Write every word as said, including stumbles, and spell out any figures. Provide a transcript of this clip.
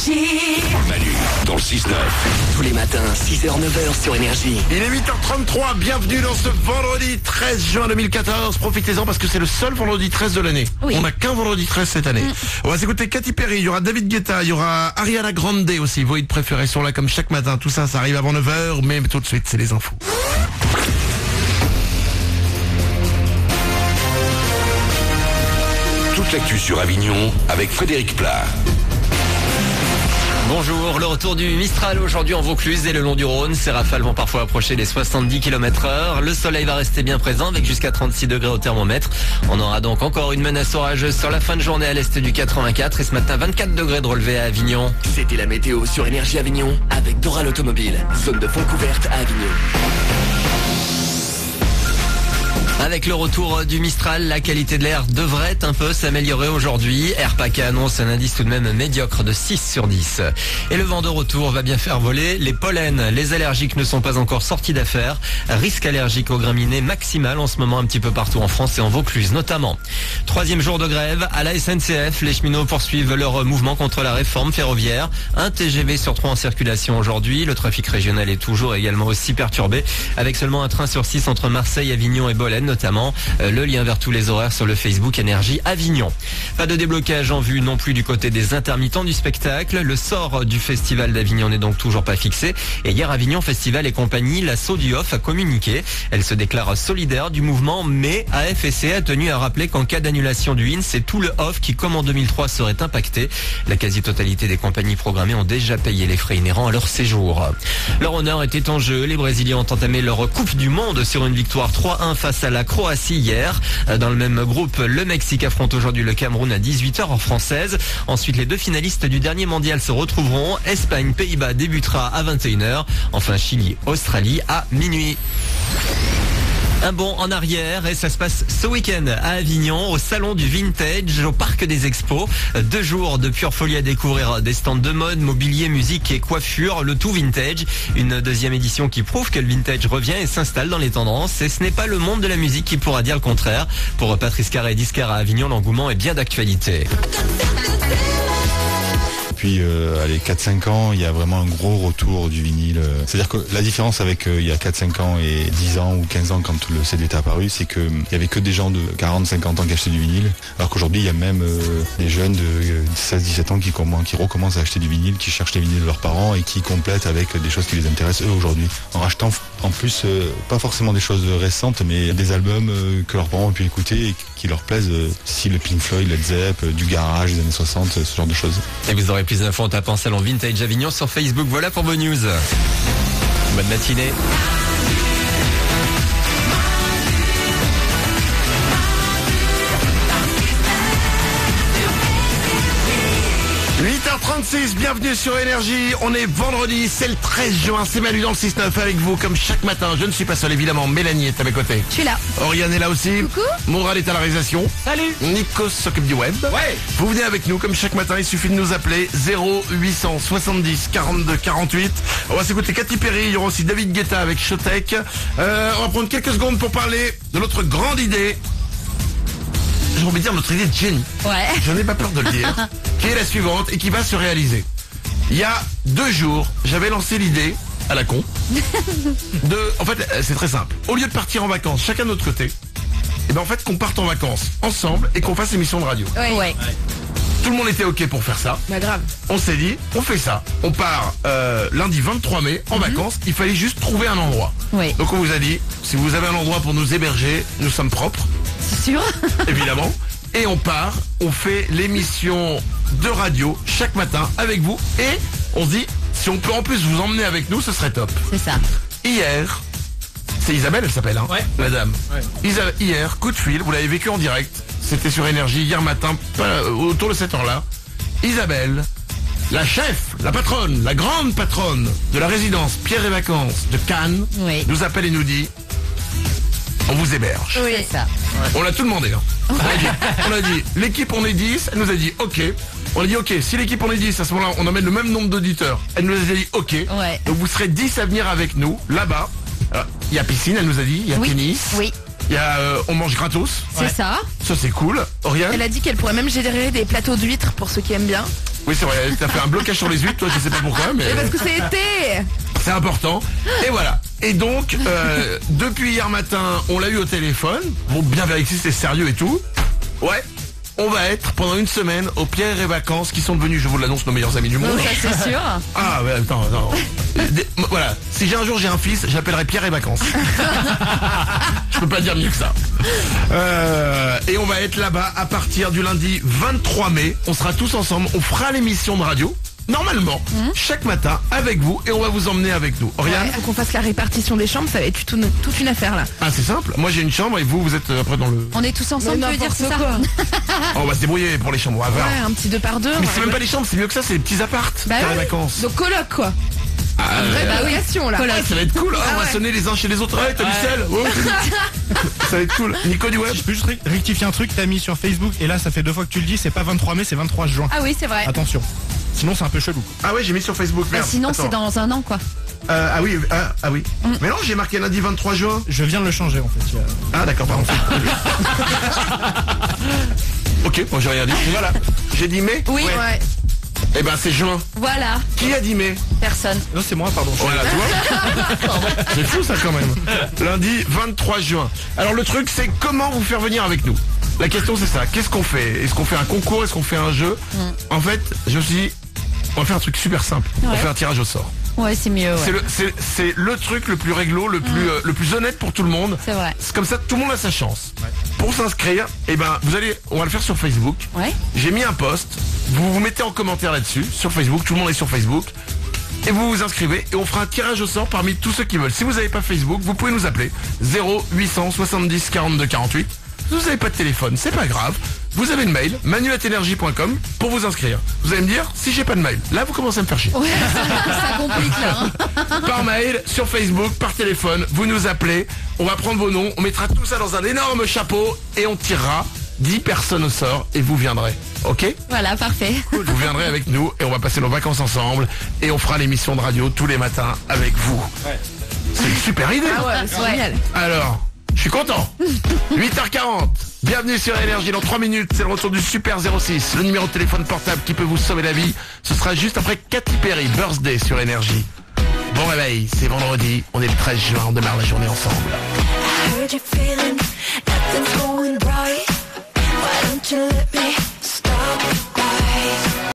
Énergie. Manu, dans le six neuf. Tous les matins, six heures neuf heures sur Énergie. Il est huit heures trente-trois, bienvenue dans ce vendredi treize juin deux mille quatorze. Profitez-en parce que c'est le seul vendredi treize de l'année. Oui. On n'a qu'un vendredi treize cette année. Mm. On va s'écouter Katy Perry, il y aura David Guetta, il y aura Ariana Grande aussi. Vos hits préférés sont là comme chaque matin. Tout ça, ça arrive avant neuf heures, mais tout de suite, c'est les infos. Toute l'actu sur Avignon avec Frédéric Plat. Bonjour, le retour du Mistral aujourd'hui en Vaucluse et le long du Rhône. Ces rafales vont parfois approcher les soixante-dix kilomètres heure. Le soleil va rester bien présent avec jusqu'à trente-six degrés au thermomètre. On aura donc encore une menace orageuse sur la fin de journée à l'est du quatre-vingt-quatre et ce matin vingt-quatre degrés de relevé à Avignon. C'était la météo sur Énergie Avignon avec Doral Automobile. Zone de fond couverte à Avignon. Avec le retour du Mistral, la qualité de l'air devrait un peu s'améliorer aujourd'hui. Airpac annonce un indice tout de même médiocre de six sur dix. Et le vent de retour va bien faire voler les pollens. Les allergiques ne sont pas encore sortis d'affaire. Risque allergique aux graminées maximal en ce moment un petit peu partout en France et en Vaucluse notamment. Troisième jour de grève à la S N C F. Les cheminots poursuivent leur mouvement contre la réforme ferroviaire. Un T G V sur trois en circulation aujourd'hui. Le trafic régional est toujours également aussi perturbé avec seulement un train sur six entre Marseille, Avignon et Bolène. Notamment euh, le lien vers tous les horaires sur le Facebook Énergie Avignon. Pas de déblocage en vue non plus du côté des intermittents du spectacle. Le sort du festival d'Avignon n'est donc toujours pas fixé. Et hier, Avignon Festival et compagnie, l'assaut du Off a communiqué. Elle se déclare solidaire du mouvement, mais A F S C a tenu à rappeler qu'en cas d'annulation du I N, c'est tout le Off qui, comme en deux mille trois, serait impacté. La quasi-totalité des compagnies programmées ont déjà payé les frais inhérents à leur séjour. Leur honneur était en jeu. Les Brésiliens ont entamé leur Coupe du Monde sur une victoire trois un face à la Croatie hier. Dans le même groupe, le Mexique affronte aujourd'hui le Cameroun à dix-huit heures en française. Ensuite, les deux finalistes du dernier mondial se retrouveront. Espagne, Pays-Bas débutera à vingt et une heures. Enfin, Chili, Australie à minuit. Un bond en arrière et ça se passe ce week-end à Avignon au salon du vintage au parc des expos. Deux jours de pure folie à découvrir, des stands de mode, mobilier, musique et coiffure, le tout vintage. Une deuxième édition qui prouve que le vintage revient et s'installe dans les tendances et ce n'est pas le monde de la musique qui pourra dire le contraire. Pour Patrice Carré et Discar à Avignon, l'engouement est bien d'actualité. Depuis euh, allez, quatre cinq ans, il y a vraiment un gros retour du vinyle. C'est-à-dire que la différence avec euh, il y a quatre cinq ans et dix ans ou quinze ans quand le C D est apparu, c'est que il y avait que des gens de quarante cinquante ans qui achetaient du vinyle, alors qu'aujourd'hui il y a même euh, des jeunes de seize dix-sept ans qui, qui recommencent à acheter du vinyle, qui cherchent les vinyles de leurs parents et qui complètent avec des choses qui les intéressent eux aujourd'hui. En achetant en plus euh, pas forcément des choses récentes, mais des albums euh, que leurs parents ont pu écouter et qui leur plaisent, euh, style Pink Floyd, Led Zepp, euh, du garage des années soixante, ce genre de choses. Et vous aurez plus d'infos en tapant Salon Vintage Avignon sur Facebook. Voilà pour vos news. Bonne matinée. huit heures trente-six, bienvenue sur Énergie. On est vendredi, c'est le treize juin. C'est Manu dans le six neuf avec vous comme chaque matin. Je ne suis pas seul évidemment. Mélanie est à mes côtés. Je suis là. Oriane est là aussi. Coucou. Moral est à la réalisation. Salut. Nikos s'occupe du web. Ouais. Vous venez avec nous comme chaque matin. Il suffit de nous appeler zéro huit cent soixante-dix quarante-deux quarante-huit. On va s'écouter Katy Perry. Il y aura aussi David Guetta avec Showtek. Euh, on va prendre quelques secondes pour parler de notre grande idée. J'ai envie de dire notre idée de génie. Ouais. Je n'ai pas peur de le dire. Qui est la suivante et qui va se réaliser. Il y a deux jours, j'avais lancé l'idée, à la con, de... En fait, c'est très simple. Au lieu de partir en vacances, chacun de notre côté, et ben en fait qu'on parte en vacances ensemble et qu'on fasse émission de radio. Ouais. ouais. Tout le monde était ok pour faire ça. Bah grave. On s'est dit, on fait ça. On part euh, lundi vingt-trois mai en mm-hmm. vacances. Il fallait juste trouver un endroit. Oui. Donc on vous a dit, si vous avez un endroit pour nous héberger, nous sommes propres. C'est sûr. Évidemment. Et on part, on fait l'émission de radio chaque matin avec vous. Et on se dit, si on peut en plus vous emmener avec nous, ce serait top. C'est ça. Hier, c'est Isabelle, elle s'appelle, hein, ouais. la dame. Ouais. Isa- hier, coup de fil, vous l'avez vécu en direct. C'était sur Énergie hier matin, pas, autour de cette heure-là. Isabelle, la chef, la patronne, la grande patronne de la résidence Pierre et Vacances de Cannes, oui. nous appelle et nous dit, on vous héberge. Oui, c'est ça. Ouais. On l'a tout demandé. Hein. On a dit, on a dit, l'équipe on est dix, elle nous a dit ok. On a dit ok, si l'équipe on est dix, à ce moment-là on emmène le même nombre d'auditeurs. Elle nous a dit ok. Ouais. Donc vous serez dix à venir avec nous, là-bas. Il y a piscine, elle nous a dit, il y a oui. tennis. Oui. Il y a euh, on mange gratos. C'est Ouais. ça. Ça c'est cool. Oriane? Elle a dit qu'elle pourrait même générer des plateaux d'huîtres pour ceux qui aiment bien. Oui c'est vrai, t'as fait un blocage sur les huîtres, toi je sais pas pourquoi, mais Et parce que c'est été. c'est important. Et voilà. Et donc, euh, depuis hier matin, on l'a eu au téléphone. Bon, bien vérifier si c'est sérieux et tout. Ouais. On va être pendant une semaine aux Pierre et Vacances qui sont devenus, je vous l'annonce, nos meilleurs amis du monde. Ça c'est sûr. Ah ouais, attends, attends. Des- voilà, si j'ai un jour j'ai un fils, j'appellerai Pierre et Vacances. Je peux pas dire mieux que ça. Euh, et on va être là-bas à partir du lundi vingt-trois mai. On sera tous ensemble, on fera l'émission de radio. Normalement, chaque matin avec vous et on va vous emmener avec nous. Oriane? Ouais, faut qu'on fasse la répartition des chambres, ça va être toute une, toute une affaire là. Ah c'est simple, moi j'ai une chambre et vous vous êtes euh, après dans le... On est tous ensemble, Mais tu veux dire, c'est ça? n'importe Oh, on va se débrouiller pour les chambres, on va voir. Ouais, un petit deux par deux. Mais c'est même pas les chambres, c'est mieux que ça, c'est les petits apparts. Bah Pierre et ouais. Vacances. Donc coloc quoi. Ah, Vraie euh, variation là. ah, ça va être cool, hein, Ah on va ouais. sonner les uns chez les autres. Ouais, t'as du sel. Oh, ça va être cool. Nico du web. Je peux juste ré- rectifier un truc, t'as mis sur Facebook et là ça fait deux fois que tu le dis, c'est pas vingt-trois mai, c'est vingt-trois juin. Ah oui, c'est vrai. Attention. Sinon c'est un peu chelou. Ah ouais, j'ai mis sur Facebook. Bah, Merde. sinon Attends. c'est dans un an quoi. Euh, ah oui, ah, ah oui. Mais non, j'ai marqué lundi vingt-trois juin. Je viens de le changer en fait. il y a- Ah d'accord, pardon. Ok, bon j'ai rien dit. Voilà. J'ai dit mai. Oui. Ouais. Eh ben c'est juin. Voilà. Qui a dit mai? Personne. Non c'est moi, pardon. Voilà, tu vois. C'est fou ça quand même. Lundi vingt-trois juin. Alors le truc c'est comment vous faire venir avec nous. La question c'est ça. Qu'est-ce qu'on fait? Est-ce qu'on fait un concours? Est-ce qu'on fait un jeu? En fait, je me suis dit, on va faire un truc super simple. On va Ouais. faire un tirage au sort. Ouais, c'est mieux. C'est Ouais. le, c'est, c'est le truc le plus réglo, le plus, euh, le plus honnête pour tout le monde. C'est vrai. C'est comme ça, tout le monde a sa chance. Pour s'inscrire, eh ben, vous allez, on va le faire sur Facebook. Ouais. J'ai mis un post. Vous vous mettez en commentaire là-dessus, sur Facebook. Tout le monde est sur Facebook. Et vous vous inscrivez et on fera un tirage au sort parmi tous ceux qui veulent. Si vous n'avez pas Facebook, vous pouvez nous appeler zéro huit cent soixante-dix quarante-deux quarante-huit. Si vous n'avez pas de téléphone, c'est pas grave. Vous avez le mail manu arobase énergie point com pour vous inscrire. Vous allez me dire si j'ai pas de mail. Là, vous commencez à me faire chier. Ouais, ça, ça complique là. hein. Par mail, sur Facebook, par téléphone, vous nous appelez, on va prendre vos noms, on mettra tout ça dans un énorme chapeau et on tirera dix personnes au sort et vous viendrez. Ok? Voilà, parfait. Vous viendrez avec nous et on va passer nos vacances ensemble et on fera l'émission de radio tous les matins avec vous. C'est une super idée. Ah ouais, c'est Ouais. génial. Alors, je suis content. huit heures quarante. Bienvenue sur Énergie. Dans trois minutes, c'est le retour du Super zéro six, le numéro de téléphone portable qui peut vous sauver la vie. Ce sera juste après Katy Perry, Birthday sur Énergie. Bon réveil, c'est vendredi. On est le treize juin, on démarre la journée ensemble. I heard you feeling nothing's going